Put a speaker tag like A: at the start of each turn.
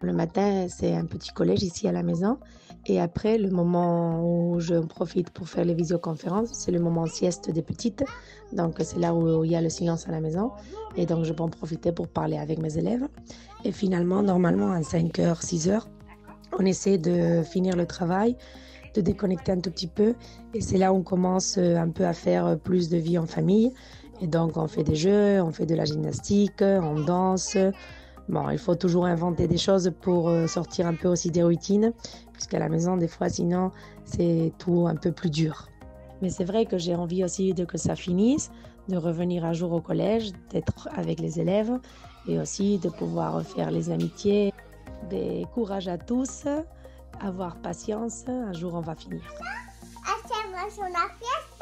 A: Le matin, c'est un petit collège ici à la maison et après le moment où je profite pour faire les visioconférences, c'est le moment sieste des petites. Donc c'est là où il y a le silence à la maison et donc je peux en profiter pour parler avec mes élèves. Et finalement, normalement à 5 heures, 6 heures, on essaie de finir le travail, de déconnecter un tout petit peu et c'est là où on commence un peu à faire plus de vie en famille. Et donc on fait des jeux, on fait de la gymnastique, on danse. Bon, il faut toujours inventer des choses pour sortir un peu aussi des routines, puisqu'à la maison, des fois, sinon, c'est tout un peu plus dur. Mais c'est vrai que j'ai envie aussi de que ça finisse, de revenir un jour au collège, d'être avec les élèves et aussi de pouvoir faire les amitiés. Des courage à tous, avoir patience, un jour on va finir.
B: Hacemos una fiesta.